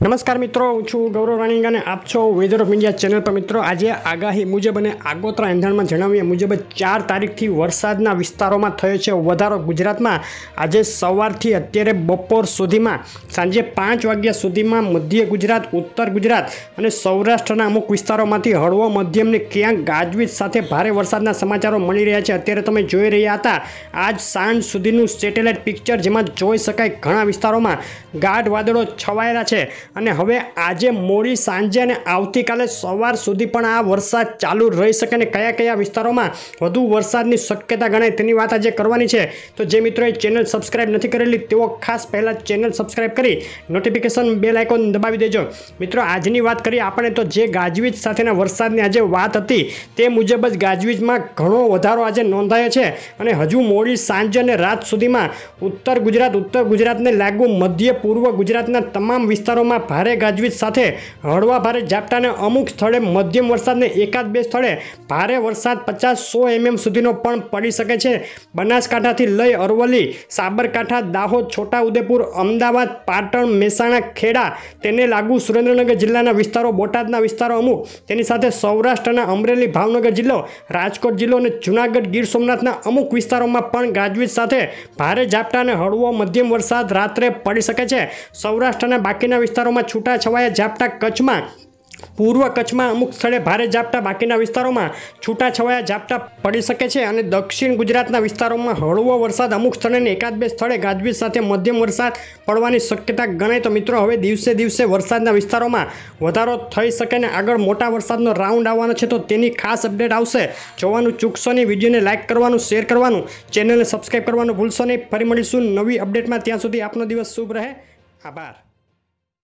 નમસ્કાર મિત્રો, હું છું ગૌરવ રાણીંગ અને આપ છો વેધર ઓફ ઇન્ડિયા ચેનલ પર. મિત્રો, આજે આગાહી મુજબ અને આગોતરા એંધાણમાં જણાવ્યા મુજબ 4 તારીખથી વરસાદના વિસ્તારોમાં થયો છે વધારો. ગુજરાતમાં આજે સવારથી અત્યારે બપોર સુધીમાં સાંજે 5 વાગ્યા સુધીમાં મધ્ય ગુજરાત, ઉત્તર ગુજરાત અને સૌરાષ્ટ્રના અમુક વિસ્તારોમાંથી હળવો મધ્યમને ક્યાંક ગાજવીજ સાથે ભારે વરસાદના સમાચારો મળી રહ્યા છે. અત્યારે તમે જોઈ રહ્યા હતા આજ સાંજ સુધીનું સેટેલાઇટ પિક્ચર, જેમાં જોઈ શકાય ઘણા વિસ્તારોમાં ગાઢ વાદળો છવાયેલા છે અને હવે આજે મોડી સાંજે અને આવતીકાલે સવાર સુધી પણ આ વરસાદ ચાલુ રહી શકે અને કયા કયા વિસ્તારોમાં વધુ વરસાદની શક્યતા ગણાય તેની વાત આજે કરવાની છે. તો જે મિત્રોએ ચેનલ સબસ્ક્રાઇબ નથી કરેલી તેઓ ખાસ પહેલાં ચેનલ સબસ્ક્રાઇબ કરી નોટિફિકેશન બેલ આઇકોન દબાવી દેજો. મિત્રો, આજની વાત કરીએ આપણે તો જે ગાજવીજ સાથેના વરસાદની આજે વાત હતી તે મુજબ જ ગાજવીજમાં ઘણો વધારો આજે નોંધાયો છે અને હજુ મોડી સાંજ અને રાત સુધીમાં ઉત્તર ગુજરાતને લાગુ મધ્ય પૂર્વ ગુજરાતના તમામ વિસ્તારોમાં ભારે ગાજવીજ સાથે હળવા ભારે ઝાપટાને અમુક સ્થળે મધ્યમ વરસાદને એકાદ બે સ્થળે ભારે વરસાદ 50-100 mm સુધીનો પણ પડી શકે છે. બનાસકાંઠાથી લઈ અરવલ્લી, સાબરકાંઠા, દાહોદ, છોટાઉદેપુર, અમદાવાદ, પાટણ, મહેસાણા, ખેડા, તેને લાગુ સુરેન્દ્રનગર જિલ્લાના વિસ્તારો, બોટાદના વિસ્તારો અમુક, તેની સાથે સૌરાષ્ટ્રના અમરેલી, ભાવનગર જિલ્લો, રાજકોટ જિલ્લો અને જૂનાગઢ, ગીર સોમનાથના અમુક વિસ્તારોમાં પણ ગાજવીજ સાથે ભારે ઝાપટા અને હળવો મધ્યમ વરસાદ રાત્રે પડી શકે છે. સૌરાષ્ટ્રના બાકીના વિસ્તારોમાં છૂટાછવાયા ઝાપટા, કચ્છમાં, પૂર્વ કચ્છમાં અમુક સ્થળે ભારે ઝાપટા, બાકીના વિસ્તારોમાં છૂટાછવાયા ઝાપટા પડી શકે છે અને દક્ષિણ ગુજરાતના વિસ્તારોમાં હળવો વરસાદ, અમુક સ્થળે એકાદ બે સ્થળે ગાજવીજ સાથે મધ્યમ વરસાદ પડવાની શક્યતા ગણાય. તો મિત્રો, હવે દિવસે દિવસે વરસાદના વિસ્તારોમાં વધારો થઈ શકે અને આગળ મોટા વરસાદનો રાઉન્ડ આવવાનો છે, તો તેની ખાસ અપડેટ આવશે. જોવાનું ચૂકશો નહીં, વિડીયોને લાઇક કરવાનું, શેર કરવાનું, ચેનલને સબસ્ક્રાઈબ કરવાનું ભૂલશો નહીં. ફરી મળીશું નવી અપડેટમાં. ત્યાં સુધી આપનો દિવસ શુભ રહે. આભાર.